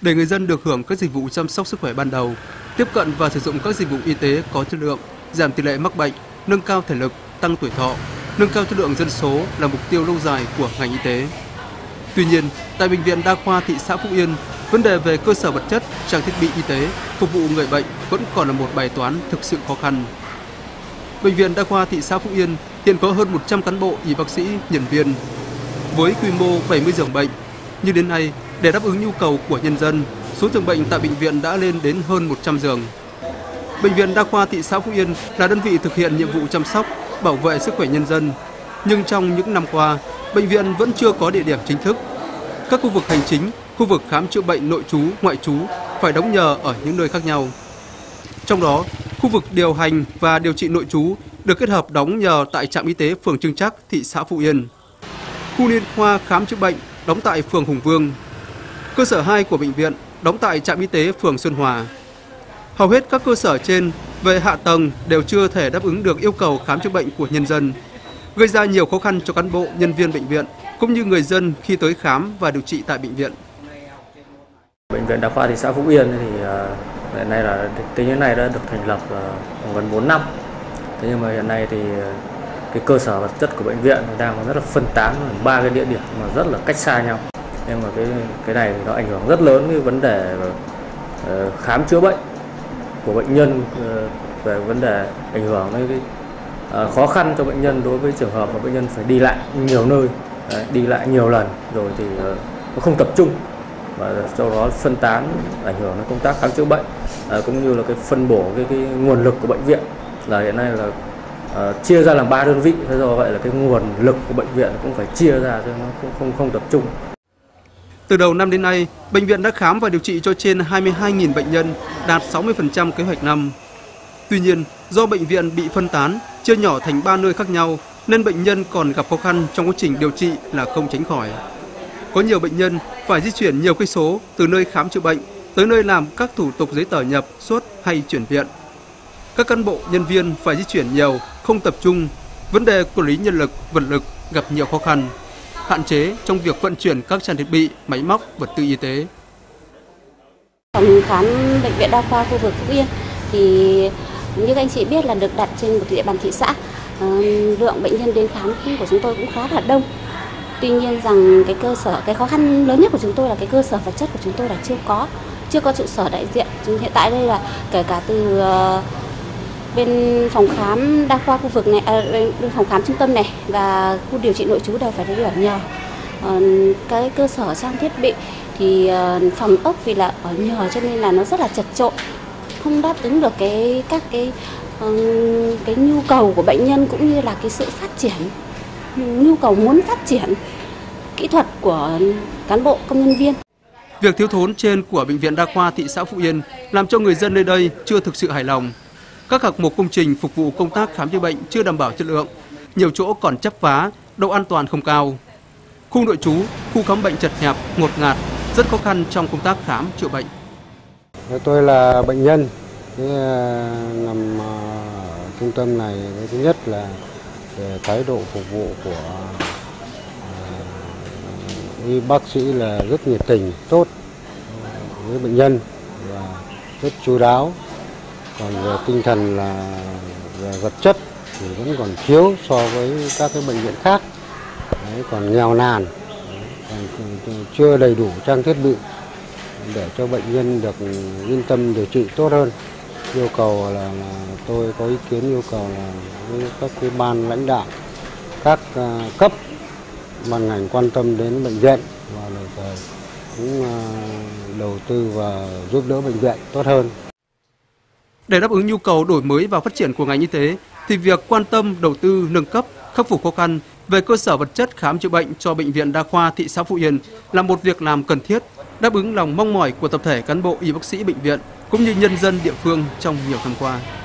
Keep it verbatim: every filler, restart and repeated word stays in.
để người dân được hưởng các dịch vụ chăm sóc sức khỏe ban đầu, tiếp cận và sử dụng các dịch vụ y tế có chất lượng, giảm tỷ lệ mắc bệnh, nâng cao thể lực, tăng tuổi thọ, nâng cao chất lượng dân số là mục tiêu lâu dài của ngành y tế. Tuy nhiên, tại Bệnh viện Đa khoa thị xã Phúc Yên, vấn đề về cơ sở vật chất, trang thiết bị y tế phục vụ người bệnh vẫn còn là một bài toán thực sự khó khăn. Bệnh viện Đa khoa thị xã Phúc Yên hiện có hơn một trăm cán bộ, y bác sĩ, nhân viên. Với quy mô bảy mươi giường bệnh, nhưng đến nay, để đáp ứng nhu cầu của nhân dân, số giường bệnh tại bệnh viện đã lên đến hơn một trăm giường. Bệnh viện Đa khoa thị xã Phúc Yên là đơn vị thực hiện nhiệm vụ chăm sóc, bảo vệ sức khỏe nhân dân. Nhưng trong những năm qua, bệnh viện vẫn chưa có địa điểm chính thức. Các khu vực hành chính, khu vực khám chữa bệnh nội trú, ngoại trú phải đóng nhờ ở những nơi khác nhau. Trong đó, khu vực điều hành và điều trị nội trú được kết hợp đóng nhờ tại trạm y tế phường Trưng Trắc, thị xã Phúc Yên. Khu liên khoa khám chữa bệnh đóng tại phường Hùng Vương. Cơ sở hai của bệnh viện đóng tại trạm y tế phường Xuân Hòa. Hầu hết các cơ sở trên về hạ tầng đều chưa thể đáp ứng được yêu cầu khám chữa bệnh của nhân dân, gây ra nhiều khó khăn cho cán bộ, nhân viên bệnh viện cũng như người dân khi tới khám và điều trị tại bệnh viện. Bệnh viện Đa khoa thị xã Phúc Yên thì hiện nay là tính đến nay đã được thành lập gần bốn năm. Thế nhưng mà hiện nay thì cái cơ sở vật chất của bệnh viện đang rất là phân tán ở ba cái địa điểm mà rất là cách xa nhau. Nhưng mà cái cái này nó ảnh hưởng rất lớn với vấn đề khám chữa bệnh của bệnh nhân, về vấn đề ảnh hưởng đến cái khó khăn cho bệnh nhân đối với trường hợp mà bệnh nhân phải đi lại nhiều nơi, đấy, đi lại nhiều lần rồi thì nó không tập trung và sau đó phân tán, ảnh hưởng đến công tác khám chữa bệnh, à, cũng như là cái phân bổ cái, cái nguồn lực của bệnh viện là hiện nay là uh, chia ra làm ba đơn vị, thế do vậy là cái nguồn lực của bệnh viện cũng phải chia ra cho nó không không không tập trung. Từ đầu năm đến nay, bệnh viện đã khám và điều trị cho trên hai mươi hai nghìn bệnh nhân, đạt sáu mươi phần trăm kế hoạch năm. Tuy nhiên, do bệnh viện bị phân tán, chia nhỏ thành ba nơi khác nhau, nên bệnh nhân còn gặp khó khăn trong quá trình điều trị là không tránh khỏi. Có nhiều bệnh nhân phải di chuyển nhiều cây số từ nơi khám chữa bệnh tới nơi làm các thủ tục giấy tờ nhập, xuất hay chuyển viện. Các cán bộ, nhân viên phải di chuyển nhiều, không tập trung. Vấn đề quản lý nhân lực, vật lực gặp nhiều khó khăn, hạn chế trong việc vận chuyển các trang thiết bị, máy móc, vật tư y tế. Phòng khám Bệnh viện Đa khoa khu vực Phúc Yên thì như các anh chị biết là được đặt trên một địa bàn thị xã. À, lượng bệnh nhân đến khám của chúng tôi cũng khá là đông. Tuy nhiên rằng cái cơ sở, cái khó khăn lớn nhất của chúng tôi là cái cơ sở vật chất của chúng tôi là chưa có, chưa có trụ sở đại diện. Hiện tại đây là kể cả từ uh, bên phòng khám đa khoa khu vực này, à, bên phòng khám trung tâm này và khu điều trị nội trú đều phải đi ở nhờ. Uh, cái cơ sở trang thiết bị thì uh, phòng ốc vì là ở nhờ cho nên là nó rất là chật chội, không đáp ứng được cái các cái uh, cái nhu cầu của bệnh nhân cũng như là cái sự phát triển, nhu cầu muốn phát triển kỹ thuật của cán bộ công nhân viên. Việc thiếu thốn trên của Bệnh viện Đa khoa thị xã Phúc Yên làm cho người dân nơi đây chưa thực sự hài lòng. Các hạng mục công trình phục vụ công tác khám chữa bệnh chưa đảm bảo chất lượng, nhiều chỗ còn chắp vá, độ an toàn không cao. Khu nội trú, khu khám bệnh chật hẹp, ngột ngạt, rất khó khăn trong công tác khám chữa bệnh. Tôi là bệnh nhân, nằm ở trung tâm này, thứ nhất là về thái độ phục vụ của y bác sĩ là rất nhiệt tình, tốt với bệnh nhân và rất chu đáo. Còn về tinh thần là về vật chất thì vẫn còn thiếu so với các cái bệnh viện khác. Đấy, còn nghèo nàn, còn chưa đầy đủ trang thiết bị để cho bệnh nhân được yên tâm điều trị tốt hơn. Yêu cầu là, là tôi có ý kiến yêu cầu là với các cái ban lãnh đạo, các uh, cấp ban ngành quan tâm đến bệnh viện và là cũng uh, đầu tư và giúp đỡ bệnh viện tốt hơn. Để đáp ứng nhu cầu đổi mới và phát triển của ngành y tế, thì việc quan tâm đầu tư nâng cấp, khắc phục khó khăn về cơ sở vật chất khám chữa bệnh cho Bệnh viện Đa khoa thị xã Phúc Yên là một việc làm cần thiết, đáp ứng lòng mong mỏi của tập thể cán bộ y bác sĩ bệnh viện cũng như nhân dân địa phương trong nhiều năm qua.